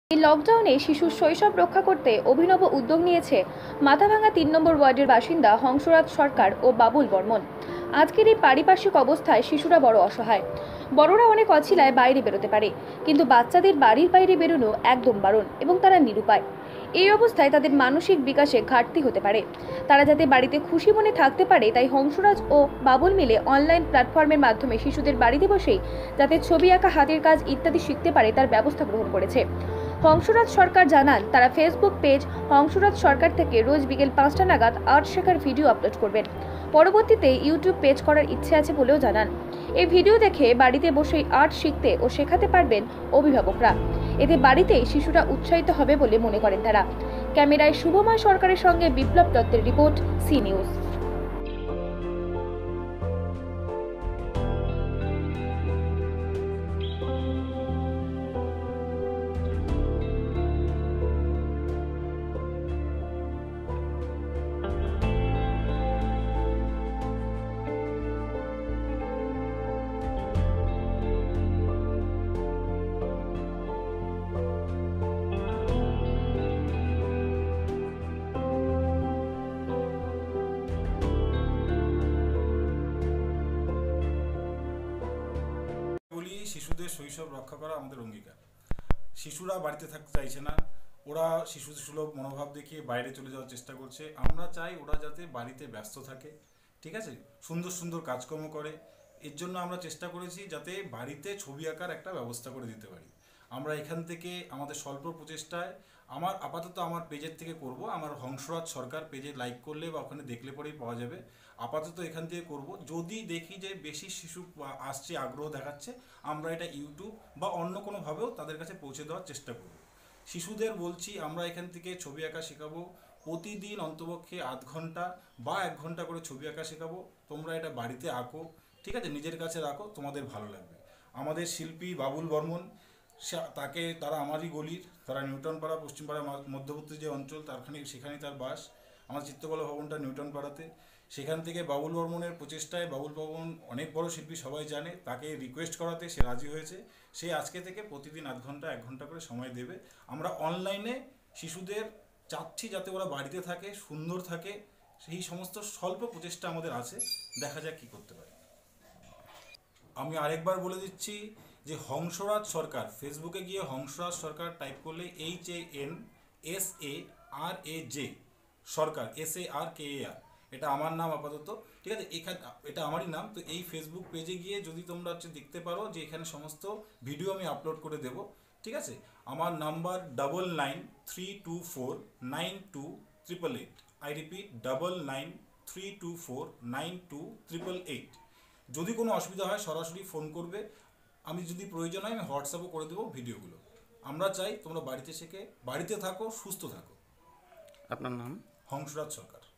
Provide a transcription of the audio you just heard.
এই লকডাউনে শিশুর শৈশব রক্ষা করতে অভিনব উদ্যোগ নিয়েছে মাথাভাঙা ৩ নম্বর ওয়ার্ডের বাসিন্দা হংসরাজ সরকার ও বাবুল বর্মন। আজকের এই পারিপার্শ্বিক অবস্থায় শিশুরা বড় অসহায়। বড়রা অনেক অছিলায় বাইরে বেরোতে পারে, কিন্তু বাচ্চাদের বাড়ির বাইরে বেরোনো একদম বারণ এবং তারা নিরুপায়। এই অবস্থায় তাদের মানসিক বিকাশে ঘাটতি হতে পারে। তারা যাতে বাড়িতে খুশি মনে থাকতে পারে, তাই হংসরাজ ও বাবুল মিলে অনলাইন প্ল্যাটফর্মের মাধ্যমে শিশুদের বাড়িতে বসেই যাতে ছবি আঁকা, হাতের কাজ ইত্যাদি শিখতে পারে তার ব্যবস্থা গ্রহণ করেছে। হংসরাজ সরকার জানান, তারা ফেসবুক পেজ হংসরাজ সরকার থেকে রোজ বিকেল ৫টা নাগাদ আর্ট শেখার ভিডিও আপলোড করবেন। পরবর্তীতে ইউটিউব পেজ করার ইচ্ছে আছে বলেও জানান। এই ভিডিও দেখে বাড়িতে বসেই আর্ট শিখতে ও শেখাতে পারবেন অভিভাবকরা। এতে বাড়িতেই শিশুরা উৎসাহিত হবে বলে মনে করেন তারা। ক্যামেরায় শুভময় সরকারের সঙ্গে বিপ্লব দত্তের রিপোর্ট, সি নিউজ। বলি, শিশুদের শৈশব রক্ষা করা আমাদের অঙ্গীকার। শিশুরা বাড়িতে থাকতে চাইছে না, ওরা শিশু সুলভ মনোভাব দেখিয়ে বাইরে চলে যাওয়ার চেষ্টা করছে। আমরা চাই ওরা যাতে বাড়িতে ব্যস্ত থাকে, ঠিক আছে, সুন্দর সুন্দর কাজকর্ম করে। এর জন্য আমরা চেষ্টা করেছি যাতে বাড়িতে ছবি আঁকার একটা ব্যবস্থা করে দিতে পারি। আমরা এখান থেকে আমাদের স্বল্প প্রচেষ্টায় আপাতত আমার পেজের থেকে করব। আমার হংসরাজ সরকার পেজে লাইক করলে বা ওখানে দেখলে পরেই পাওয়া যাবে। আপাতত এখান থেকে করব। যদি দেখি যে বেশি শিশু আসছে, আগ্রহ দেখাচ্ছে, আমরা এটা ইউটিউব বা অন্য কোনোভাবেও তাদের কাছে পৌঁছে দেওয়ার চেষ্টা করব। শিশুদের বলছি, আমরা এখান থেকে ছবি আঁকা শেখাবো। প্রতিদিন অন্তপক্ষে আধ ঘন্টা বা 1 ঘন্টা করে ছবি আঁকা শেখাবো। তোমরা এটা বাড়িতে আঁকো, ঠিক আছে, নিজের কাছে রাখো, তোমাদের ভালো লাগবে। আমাদের শিল্পী বাবুল বর্মন, তারা আমারই গলির, তারা নিউটন পাড়া, পশ্চিমপাড়া মধ্যবর্তী যে অঞ্চল, সেখানেই তার বাস। আমার চিত্রকলা ভবনটা নিউটন পাড়াতে। সেখান থেকে বাবুল বর্মনের প্রচেষ্টায়, বাবুল বর্মন অনেক বড় শিল্পী, সবাই জানে, তাকে রিকোয়েস্ট করাতে সে রাজি হয়েছে। সে আজকে থেকে প্রতিদিন আধ ঘন্টা 1 ঘন্টা করে সময় দেবে। আমরা অনলাইনে শিশুদের চাচ্ছি যাতে ওরা বাড়িতে থাকে, সুন্দর থাকে। সেই সমস্ত স্বল্প প্রচেষ্টা আমাদের আছে, দেখা যাক কী করতে পারি। আমি আরেকবার বলে দিচ্ছি যে হংসরাজ সরকার, ফেসবুকে গিয়ে হংসরাজ সরকার টাইপ করলে HANSARAJ সরকার, SARKAR, এটা আমার নাম আপাতত, ঠিক আছে, এটা আমারই নাম। তো এই ফেসবুক পেজে গিয়ে যদি তোমরা দেখতে পারো যে এখানে সমস্ত ভিডিও আমি আপলোড করে দেব, ঠিক আছে। আমার নাম্বার 9932492888। I repeat, 9932492888। যদি কোনো অসুবিধা হয় সরাসরি ফোন করবে। আমি যদি প্রয়োজন হয় আমি হোয়াটসঅ্যাপও করে দেবো ভিডিওগুলো। আমরা চাই তোমরা বাড়িতে শেখে, বাড়িতে থাকো, সুস্থ থাকো। আপনার নাম? হংসরাজ সরকার।